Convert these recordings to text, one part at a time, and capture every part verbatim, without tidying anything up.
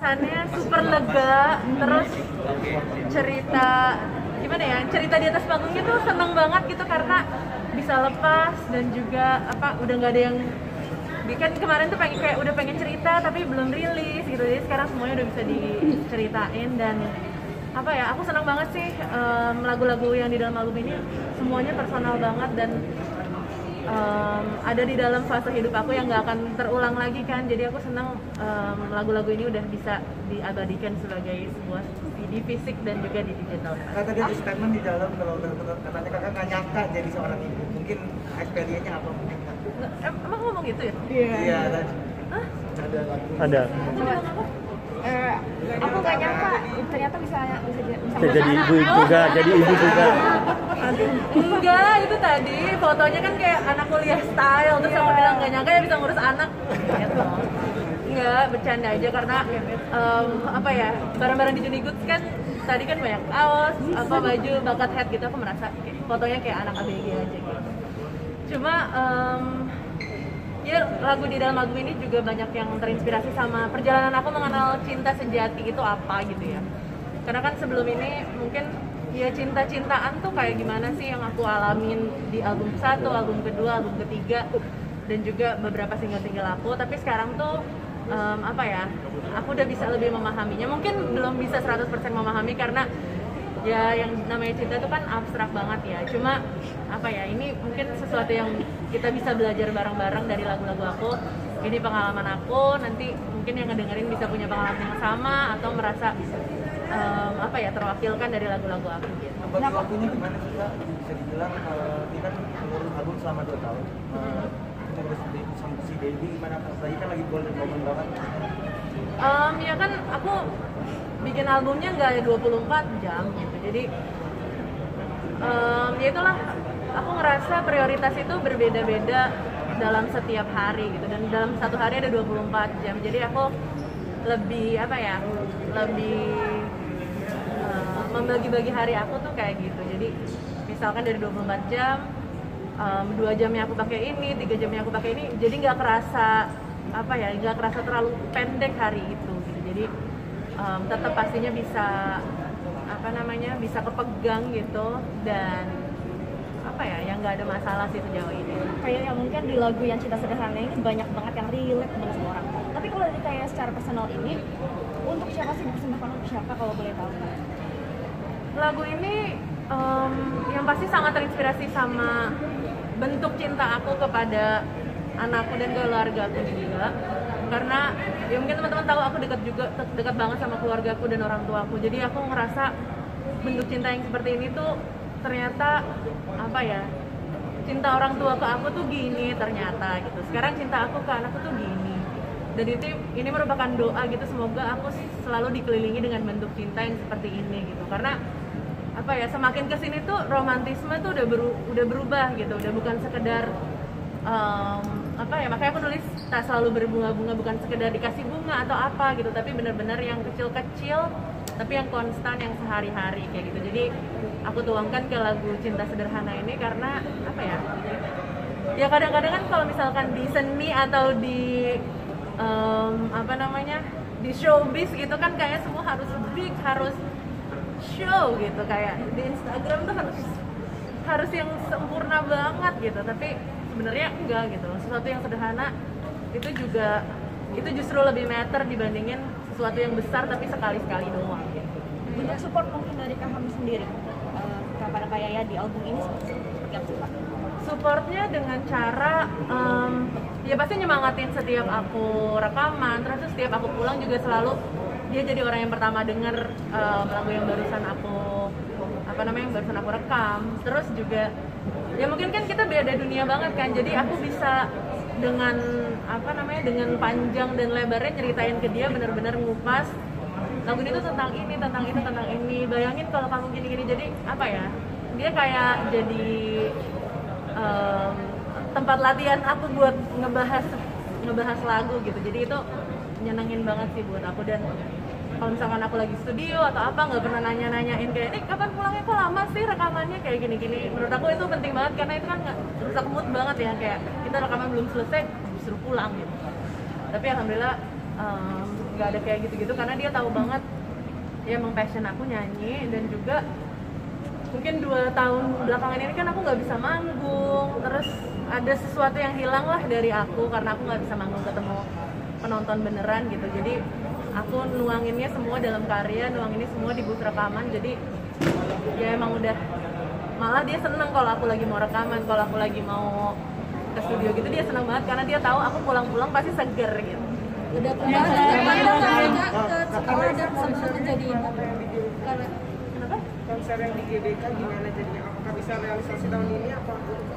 kesannya super lega, terus cerita gimana ya, cerita di atas panggungnya tuh seneng banget gitu karena bisa lepas dan juga apa udah nggak ada yang kan kemarin tuh pengen kayak udah pengen cerita tapi belum rilis gitu, jadi sekarang semuanya udah bisa diceritain dan apa ya, aku senang banget sih um, lagu-lagu yang di dalam album ini semuanya personal banget dan um, ada di dalam fase hidup aku yang nggak akan terulang lagi kan, jadi aku senang um, lagu-lagu ini udah bisa diabadikan sebagai sebuah C D fisik dan juga di digital. Kata dia di statement di dalam kalau katanya kakak nggak nyangka jadi seorang ibu, mungkin experience-nya apa mungkin? Emang ngomong gitu ya? Iya. Iya tadi. Hah? Ada lagu. Ada. Aku bilang apa? Eh, aku nggak nyangka ternyata bisa bisa bisa, Bisa jadi ibu juga, jadi ibu juga. Enggak, itu tadi fotonya kan kayak anak kuliah style, terus aku bilang nggak nyangka ya bisa ngurus anak gitu. Enggak, bercanda aja karena um, apa ya, barang-barang di Juni Goods kan tadi kan banyak kaos, apa baju, bucket hat gitu, aku merasa kayak, fotonya kayak anak A B G aja gitu. Cuma um, ya lagu di dalam lagu ini juga banyak yang terinspirasi sama perjalanan aku mengenal cinta sejati itu apa gitu ya. Karena kan sebelum ini mungkin ya cinta-cintaan tuh kayak gimana sih yang aku alamin di album satu, album kedua, album ketiga dan juga beberapa single-single aku. Tapi sekarang tuh um, apa ya, aku udah bisa lebih memahaminya. Mungkin belum bisa seratus persen memahami karena ya yang namanya cinta itu kan abstrak banget ya. Cuma apa ya, ini mungkin sesuatu yang kita bisa belajar bareng-bareng dari lagu-lagu aku. Ini pengalaman aku, nanti mungkin yang ngedengerin bisa punya pengalaman yang sama atau merasa um, apa ya, terwakilkan dari lagu-lagu aku gitu. Bagi waktunya gimana sih Kak? Bisa dibilang uh, ini kan ngurus album selama dua tahun. Uh, ngurus sama si Baby gimana? Lagi kan lagi golden moment banget. Um, ya kan aku bikin albumnya nggak dua puluh empat jam gitu, jadi um, ya itulah, aku ngerasa prioritas itu berbeda-beda dalam setiap hari gitu, dan dalam satu hari ada dua puluh empat jam, jadi aku lebih apa ya, lebih uh, membagi-bagi hari aku tuh kayak gitu. Jadi misalkan dari dua puluh empat jam, um, dua jamnya aku pakai ini, tiga jamnya aku pakai ini, jadi nggak kerasa apa ya, nggak kerasa terlalu pendek hari itu gitu. Jadi um, tetap pastinya bisa apa namanya, bisa kepegang gitu, dan apa ya, yang nggak ada masalah sih sejauh ini. kayak yang mungkin di lagu yang cinta sederhana ini banyak banget yang relate dengan semua orang. Tapi kalau dari kayak secara personal ini, untuk siapa sih dipersembahkan, untuk siapa kalau boleh tahu? Lagu ini um, yang pasti sangat terinspirasi sama bentuk cinta aku kepada anakku dan keluarga aku juga, karena ya mungkin teman-teman tahu aku dekat juga dekat banget sama keluarga aku dan orang tua aku. Jadi aku ngerasa bentuk cinta yang seperti ini tuh ternyata apa ya, cinta orang tua ke aku tuh gini ternyata gitu. Sekarang cinta aku ke anakku tuh gini. Dan itu ini merupakan doa gitu, semoga aku selalu dikelilingi dengan bentuk cinta yang seperti ini gitu. Karena apa ya, semakin kesini tuh romantisme tuh udah beru, udah berubah gitu, udah bukan sekedar um, apa ya, makanya aku nulis tak selalu berbunga-bunga, bukan sekedar dikasih bunga atau apa gitu, tapi benar-benar yang kecil-kecil tapi yang konstan, yang sehari-hari kayak gitu. Jadi aku tuangkan ke lagu Cinta Sederhana ini karena apa ya, ya kadang-kadang kan kalau misalkan di seni atau di um, apa namanya, di showbiz gitu kan kayak semua harus big, harus show gitu, kayak di Instagram tuh harus harus yang sempurna banget gitu, tapi sebenarnya enggak gitu. Sesuatu yang sederhana itu juga, itu justru lebih matter dibandingin sesuatu yang besar tapi sekali-sekali doang gitu. Punya support mungkin dari kamu sendiri uh, kepada kayak ya di album ini seperti apa Pak? Supportnya dengan cara um, ya pasti nyemangatin setiap aku rekaman, terus setiap aku pulang juga selalu dia jadi orang yang pertama denger um, lagu yang barusan aku apa namanya yang barusan aku rekam. Terus juga ya mungkin kan kita beda dunia banget kan, jadi aku bisa dengan apa namanya, dengan panjang dan lebarnya ceritain ke dia, benar-benar ngupas lagu ini tuh tentang ini, tentang ini, tentang ini. Bayangin kalau kamu gini-gini, jadi apa ya, dia kayak jadi um, tempat latihan aku buat ngebahas ngebahas lagu gitu. Jadi itu nyenengin banget sih buat aku. Dan kalau misalkan aku lagi studio atau apa, nggak pernah nanya-nanyain kayak ini kapan pulangnya, kok lama sih rekamannya kayak gini-gini. Menurut aku itu penting banget karena itu kan rusak mood banget ya, kayak kita rekaman belum selesai justru pulang gitu. Tapi alhamdulillah um, nggak ada kayak gitu-gitu karena dia tahu banget ya emang passion aku nyanyi. Dan juga mungkin dua tahun belakangan ini kan aku nggak bisa manggung, terus ada sesuatu yang hilang lah dari aku karena aku nggak bisa manggung ketemu penonton beneran gitu. Jadi aku nuanginnya semua dalam karya, nuanginnya semua di booth rekaman. Jadi ya emang udah, malah dia seneng kalau aku lagi mau rekaman, kalau aku lagi mau ke studio gitu dia seneng banget karena dia tahu aku pulang-pulang pasti seger gitu. Udah pernah terpandang nggak ke sekolah dan sempat kejadian? Kenapa? Konser yang di G B K gimana jadinya? Apakah bisa realisasi tahun ini apa?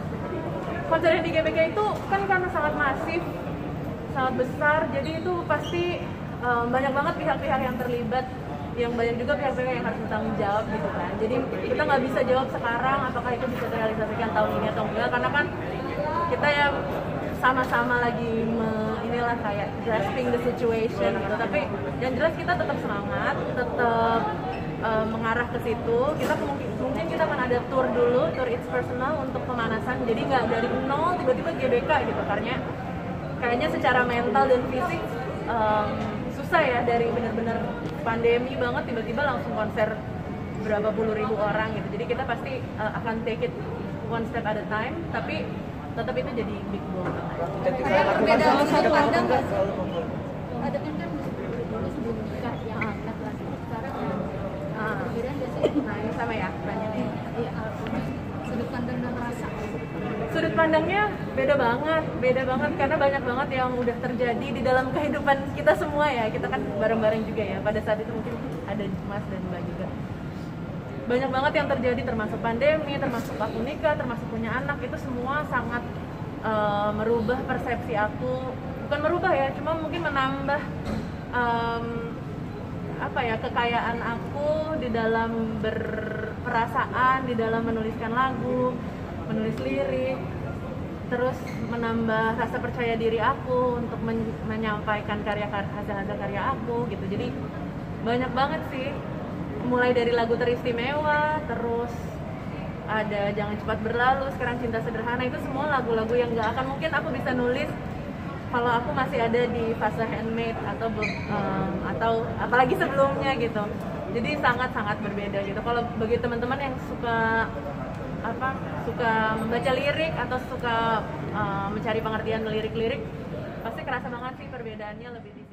Konser yang di G B K itu kan karena sangat masif, sangat besar, jadi itu pasti um, banyak banget pihak-pihak yang terlibat, yang banyak juga pihak-pihak yang harus bertanggung jawab gitu kan. Jadi kita nggak bisa jawab sekarang apakah itu bisa terrealisasikan tahun ini atau enggak, karena kan kita yang sama-sama lagi me, inilah kayak grasping the situation gitu. Tapi yang jelas kita tetap semangat, tetap uh, mengarah ke situ. Kita mungkin mungkin kita akan ada tour dulu, tour It's Personal untuk pemanasan. Jadi nggak dari nol tiba-tiba G B K gitu, karena kayaknya secara mental dan fisik um, susah ya, dari benar-benar pandemi banget tiba-tiba langsung konser berapa puluh ribu orang gitu. Jadi kita pasti uh, akan take it one step at a time, tapi tetap itu jadi big blow. Ada perbedaan sudut pandang nggak sih? Ada kan kan dulu sebelum nikah yang angkat lagi sekarang ya. Ah. Perbedaan nggak sih? Nah ini sama ya pertanyaannya. Iya, sudut pandang dan rasa. Sudut pandangnya beda banget, beda banget karena banyak banget yang udah terjadi di dalam kehidupan kita semua ya. Kita kan bareng-bareng juga ya. Pada saat itu mungkin ada Mas dan Mbak juga. Banyak banget yang terjadi, termasuk pandemi, termasuk aku nikah, termasuk punya anak. Itu semua sangat uh, merubah persepsi aku. Bukan merubah ya, cuma mungkin menambah um, apa ya, kekayaan aku di dalam berperasaan, di dalam menuliskan lagu, menulis lirik, terus menambah rasa percaya diri aku untuk men- menyampaikan karya hasil-hasil karya aku gitu. Jadi banyak banget sih, mulai dari lagu Teristimewa, terus ada Jangan Cepat Berlalu, sekarang Cinta Sederhana. Itu semua lagu-lagu yang nggak akan mungkin aku bisa nulis kalau aku masih ada di fase handmade atau um, atau apalagi sebelumnya gitu. Jadi sangat-sangat berbeda gitu. Kalau bagi teman-teman yang suka apa suka membaca lirik atau suka uh, mencari pengertian lirik-lirik, pasti kerasa banget sih perbedaannya lebih di